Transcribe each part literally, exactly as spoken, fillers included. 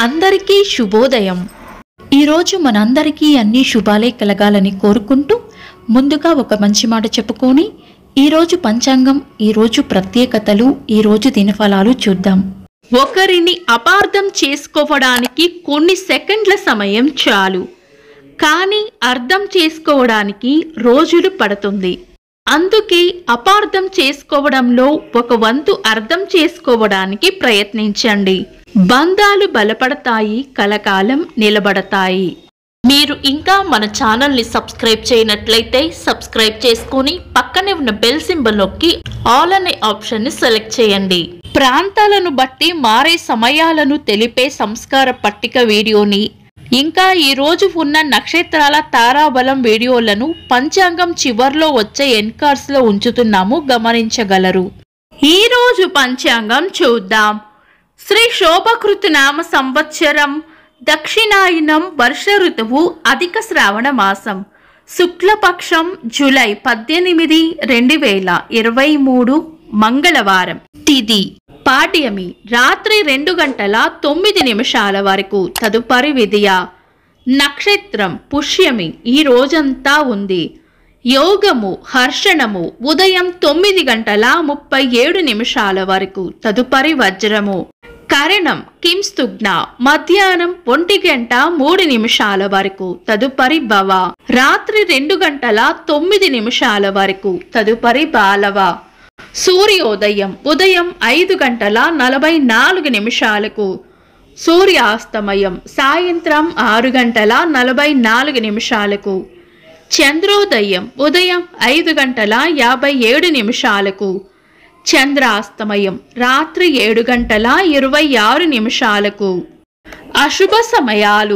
అందరికీ శుభోదయం। ఈరోజు మనందరికీ అన్ని శుభాలే కలగాలని కోరుకుంటూ ముందుగా ఒక మంచి మాట చెప్పుకొని ఈరోజు పంచాంగం, ఈరోజు ప్రత్యేకతలు, ఈరోజు దినఫలాలు చూద్దాం। ఒకరిని అపార్థం చేసుకోవడానికి కొన్ని సెకండ్ల సమయం చాలు, కానీ అర్థం చేసుకోవడానికి రోజులు పడుతుంది। అందుకే అపార్థం చేసుకోవడంలో ఒక వంతు అర్థం చేసుకోవడానికి ప్రయత్నించండి। బంధాలు బలపడతాయి, కలకాలం నిలబడతాయి। మీరు ఇంకా మన ఛానల్ని సబ్స్క్రైబ్ చేయనట్లయితే సబ్స్క్రైబ్ చేసుకొని పక్కనే ఉన్న బెల్ సింబల్ నొక్కి ఆల్ అనే ఆప్షన్ని సెలెక్ట్ చేయండి। ప్రాంతాలను బట్టి మారే సమయాలను తెలిపే సంస్కార పట్టిక వీడియోని, ఇంకా ఈ రోజు ఉన్న నక్షత్రాల తారాబలం వీడియోలను పంచాంగం చివర్లో వచ్చే ఎన్కార్స్ లో ఉంచుతున్నాము, గమనించగలరు। ఈ రోజు పంచాంగం చూద్దాం। శ్రీ శోభకృత నామ సంవత్సరం, దక్షిణాయనం, వర్ష ఋతువు, అధిక శ్రావణ మాసం, శుక్లపక్షం, జూలై పద్దెనిమిది రెండు వేల ఇరవై మూడు మంగళవారం, తిథి పాడ్యమి, రాత్రి రెండు గంటల తొమ్మిది నిమిషాల వరకు, తదుపరి విదియ, నక్షత్రం పుష్యమి, ఈ రోజంతా ఉంది। యోగము హర్షణము, ఉదయం తొమ్మిది గంటల ముప్పై ఏడు నిమిషాల వరకు, తదుపరి వజ్రము, కరణం కింస్తుగ్న, మధ్యాహ్నం ఒంటి గంట మూడు నిమిషాల వరకు, తదుపరి భవ, రాత్రి రెండు గంటల తొమ్మిది నిమిషాల వరకు, తదుపరి బాలవ, సూర్యోదయం ఉదయం ఐదు గంటల నలభై నాలుగు నిమిషాలకు, సూర్యాస్తమయం సాయంత్రం ఆరు గంటల నలభై నాలుగు నిమిషాలకు, చంద్రోదయం ఉదయం ఐదు గంటల యాభై ఏడు నిమిషాలకు, చంద్రాస్తమయం రాత్రి ఏడు గంటల ఇరవై ఆరు నిమిషాలకు। అశుభ సమయాలు,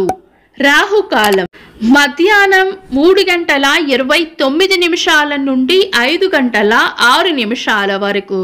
రాహుకాలం మధ్యాహ్నం మూడు గంటల ఇరవై తొమ్మిది నిమిషాల నుండి ఐదు గంటల ఆరు నిమిషాల వరకు,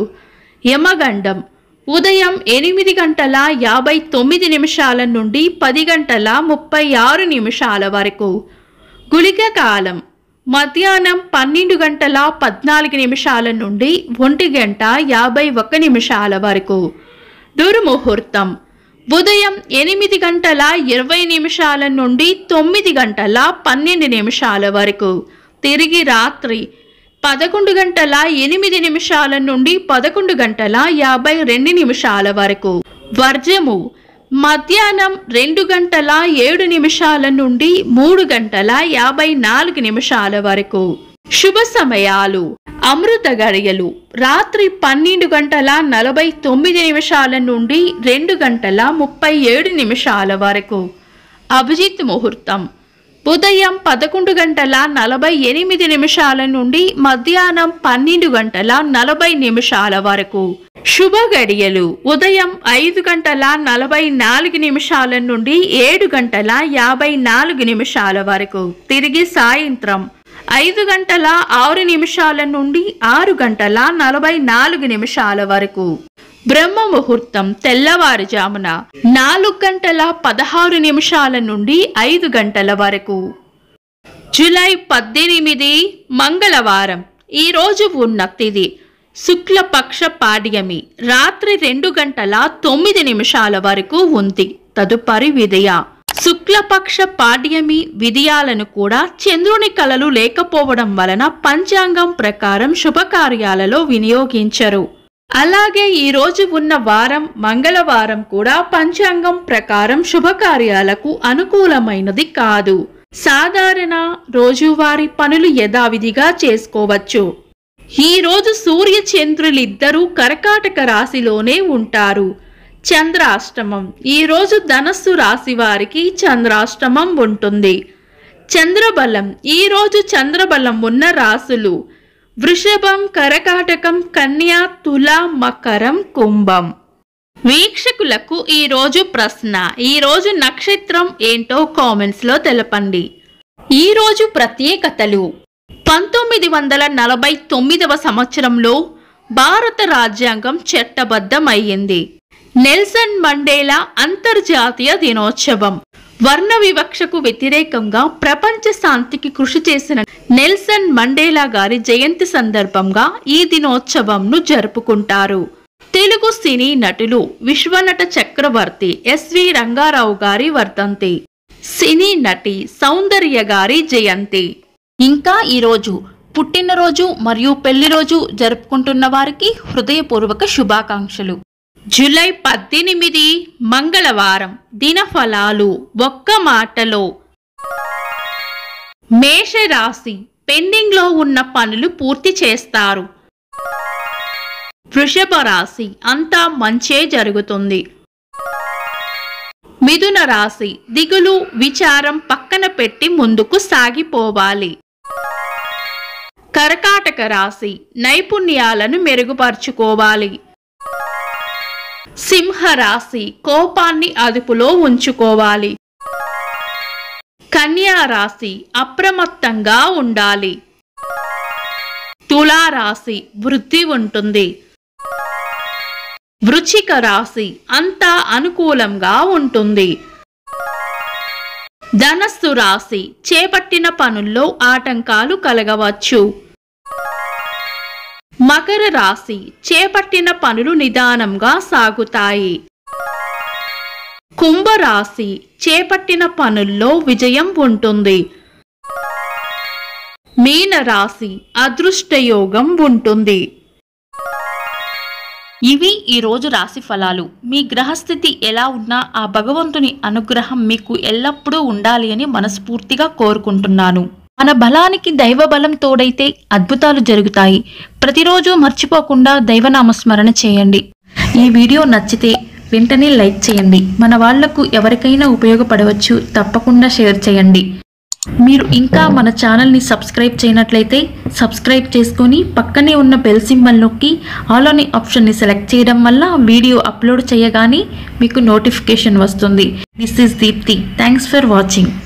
యమగండం ఉదయం ఎనిమిది గంటల యాభై తొమ్మిది నిమిషాల నుండి పది గంటల ముప్పై ఆరు నిమిషాల వరకు, గుళిక కాలం మధ్యాహ్నం పన్నెండు గంటల పద్నాలుగు నిమిషాల నుండి ఒంటి గంట యాభై ఒక్క నిమిషాల వరకు, దుర్ముహూర్తం ఉదయం ఎనిమిది గంటల ఇరవై నిమిషాల నుండి తొమ్మిది గంటల పన్నెండు నిమిషాల వరకు, తిరిగి రాత్రి పదకొండు గంటల ఎనిమిది నిమిషాల నుండి పదకొండు గంటల యాభై రెండు నిమిషాల వరకు, వర్జము మధ్యాహ్నం రెండు గంటల ఏడు నిమిషాల నుండి మూడు గంటల యాభై నాలుగు నిమిషాల వరకు। శుభ సమయాలు, అమృత గడియలు రాత్రి పన్నెండు గంటల నలభై తొమ్మిది నిమిషాల నుండి రెండు గంటల ముప్పై ఏడు నిమిషాల వరకు, అభిజిత్ ముహూర్తం ఉదయం పదకొండు గంటల నలభై ఎనిమిది నిమిషాల నుండి మధ్యాహ్నం పన్నెండు గంటల నలభై నిమిషాల వరకు। శుభ గడియలు ఉదయం ఐదు గంటల నలభై నాలుగు నిమిషాల నుండి ఏడు గంటల యాభై నాలుగు నిమిషాల వరకు, తిరిగి సాయంత్రం ఐదు గంటల ఆరు నిమిషాల నుండి ఆరు గంటల నలభై నాలుగు నిమిషాల వరకు। బ్రహ్మ ముహూర్తం తెల్లవారుజామున నాలుగు గంటల పదహారు నిమిషాల నుండి ఐదు గంటల వరకు, జూలై పద్దెనిమిది మంగళవారం, ఈ రోజు ఉన్న తిథి శుక్లపక్ష పాడ్యమి, రాత్రి రెండు గంటల తొమ్మిది నిమిషాల వరకు ఉంది, తదుపరి విదియ। శుక్లపక్ష పాడ్యమి విదియాలను కూడా చంద్రుని కళలు లేకపోవడం వలన పంచాంగం ప్రకారం శుభకార్యాలలో వినియోగించరు। అలాగే ఈ రోజు ఉన్న వారం మంగళవారం కూడా పంచాంగం ప్రకారం శుభకార్యాలకు అనుకూలమైనది కాదు। సాధారణ రోజువారీ పనులు యథావిధిగా చేసుకోవచ్చు। ఈ రోజు సూర్య చంద్రులిద్దరూ కర్కాటక రాశిలోనే ఉంటారు। చంద్రాష్టమం ఈ రోజు ధనస్సు రాశి వారికి చంద్రాష్టమం ఉంటుంది। చంద్రబలం ఈ రోజు చంద్రబలం ఉన్న రాశులు వృషభం, కర్కాటకం, కన్య, తుల, మకరం, కుంభం। వీక్షకులకు ఈ రోజు ప్రశ్న, ఈ రోజు నక్షత్రం ఏంటో కామెంట్స్ లో తెలపండి। ఈ రోజు ప్రత్యేకతలు, పంతొమ్మిది వందల నలభై తొమ్మిదవ సంవత్సరంలో భారత రాజ్యాంగం చట్టబద్ధమయ్యింది। నెల్సన్ మండేలా అంతర్జాతీయ దినోత్సవం, వర్ణ వివక్షకు వ్యతిరేకంగా ప్రపంచ శాంతికి కృషి చేసిన నెల్సన్ మండేలా గారి జయంతి సందర్భంగా ఈ దినోత్సవంను జరుపుకుంటారు। తెలుగు సినీ నటులు విశ్వనట చక్రవర్తి ఎస్వి రంగారావు గారి వర్ధంతి, సినీ నటి సౌందర్య గారి జయంతి. ఇంకా ఈరోజు పుట్టినరోజు మరియు పెళ్లి రోజు జరుపుకుంటున్న వారికి హృదయపూర్వక శుభాకాంక్షలు. జూలై పద్దెనిమిది మంగళవారం. దినఫలాలు ఒక్క మాటలో. మేషరాశి పెండింగ్ లో ఉన్న పనులు పూర్తి చేస్తారు. వృషభ రాశి అంతా మంచే జరుగుతుంది. మిథున రాశి దిగులు విచారం పక్కన పెట్టి ముందుకు సాగిపోవాలి. కర్కాటక రాశి నైపుణ్యాలను మెరుగుపరుచుకోవాలి. సింహ రాశి కోపాన్ని అదుపులో ఉంచుకోవాలి. కన్యా రాశి అప్రమత్తంగా ఉండాలి. తులా రాశి వృద్ధి ఉంటుంది. వృశ్చిక రాశి అంతా అనుకూలంగా ఉంటుంది. ధనస్సు రాశి చేపట్టిన పనుల్లో ఆటంకాలు కలగవచ్చు. మకర రాశి చేపట్టిన పనులు నిదానంగా సాగుతాయి. కుంభరాశి చేపట్టిన పనుల్లో విజయం ఉంటుంది. మీన రాశి అదృష్టయోగం ఉంటుంది. ఇవి ఈరోజు రాశి ఫలాలు. మీ గ్రహస్థితి ఎలా ఉన్నా ఆ భగవంతుని అనుగ్రహం మీకు ఎల్లప్పుడూ ఉండాలి అని మనస్ఫూర్తిగా కోరుకుంటున్నాను. మన బలానికి దైవ బలం తోడైతే అద్భుతాలు జరుగుతాయి. ప్రతిరోజు మర్చిపోకుండా దైవనామస్మరణ చేయండి. ఈ వీడియో నచ్చితే వెంటనే లైక్ చేయండి. మన వాళ్లకు ఎవరికైనా ఉపయోగపడవచ్చు. తప్పకుండా షేర్ చేయండి. మీరు ఇంకా మన ఛానల్ని సబ్స్క్రైబ్ చేయనట్లయితే సబ్స్క్రైబ్ చేసుకొని పక్కనే ఉన్న బెల్ సింబల్ నొక్కి ఆల్ అనే ఆప్షన్ని సెలెక్ట్ చేయడం వల్ల వీడియో అప్లోడ్ చేయగానే మీకు నోటిఫికేషన్ వస్తుంది. This is Deepti. Thanks for watching.